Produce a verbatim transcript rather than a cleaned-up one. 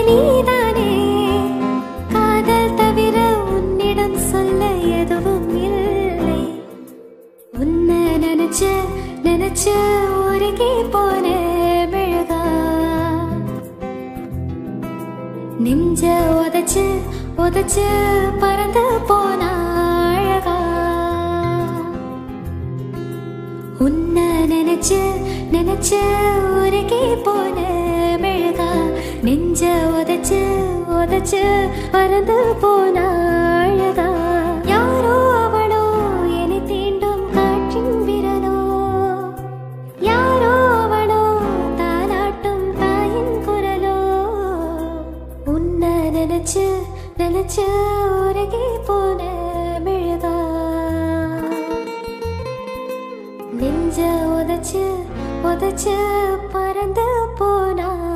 நீதானே காதல் தவிர உன்னிடம் சொல்ல எதுவும் இல்லை உன்னை நினைச்ச நினைச்ச உருகி போன மெழுகா நெஞ்ச உதச்சு உதச்சு பறந்து போன அழகா உன்னை நினைச்சு நினைச்சு உருகி போன மெழுகா நெஞ்ச உதச்சு உதச்சு பறந்து போன அழகா யாரோ அவளோ என்னை தீண்டும் காற்றின் விரலோ யாரோ அவளோ தாலாட்டும் தாயின் குரலோ உன்னை நினைச்சு நினைச்சு உருகி போன மெழுகா நெஞ்ச உதச்சு உதச்சு பறந்து போனா